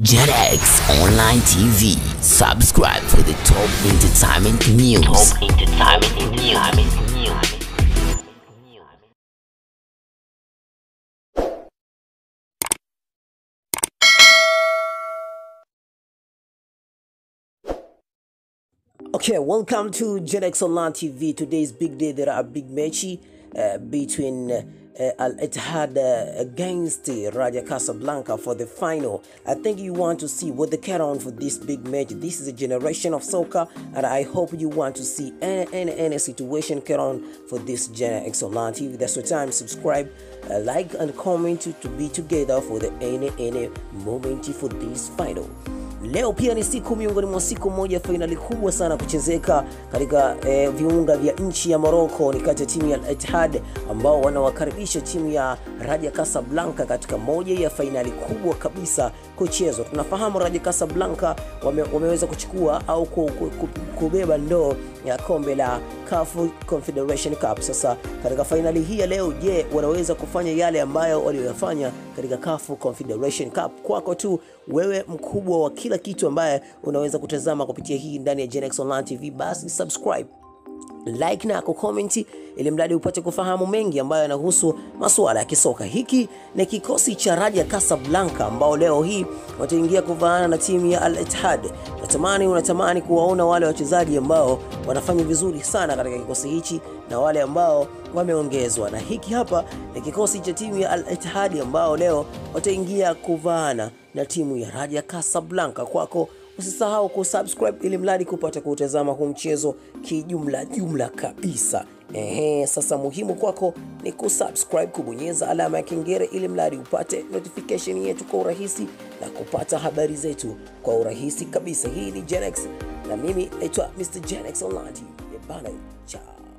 JetX Online TV. Subscribe for the top entertainment news. Okay, welcome to JetX Online TV. Today's big day. There are big matches between Ittihad against Raja Casablanca for the final. I think you want to see what they carry on for this big match. This is a generation of soccer, and I hope you want to see any situation carry on for this JetX Online TV. That's the time. Subscribe, like, and comment to be together for the any moment for this final. Leo pia ni siku miongoni mwa siku moja finali kubwa sana kuchezeka katika viunga vya nchi ya Morocco. Ni kati ya timu ya Ittihad ambao wanawakaribisha timu ya Raja Casablanca katika moja ya finali kubwa kabisa kuchezwa. Tunafahamu Raja Casablanca wameweza kuchukua au kubeba ndoo ya kombe la CAF Confederation Cup. Sasa katika finali hii ya leo, je, wanaweza kufanya yale ambayo waliyofanya katika CAF Confederation Cup? Kwako tu wewe mkubwa wa kila kitu ambaye unaweza kutazama kupitia hii ndani ya JetX Online TV, basi subscribe, like na comment ili mradi upate kufahamu mengi ambayo yanahusu masuala ya kisoka. Hiki ni kikosi cha Raja Casablanca ambao leo hii wataingia kuvaana na timu ya Ittihad. Unatamani kuwaona wale wachezaji ambao wanafanya vizuri sana katika kikosi hichi na wale ambao wameongezwa. Na hiki hapa ni kikosi cha timu ya Ittihad ambao leo wataingia kuvaana na timu ya Raja Casablanca. Kwako usisahau kusubscribe ili mradi kupata kutazama huu mchezo kijumla kabisa. Sasa muhimu kwako ni kusubscribe, kubonyeza alama ya kengele ili mradi upate notification yetu kwa urahisi na kupata habari zetu kwa urahisi kabisa. Hii ni JetX na mimi naitwa Mr. JetX Online. Bana, ciao.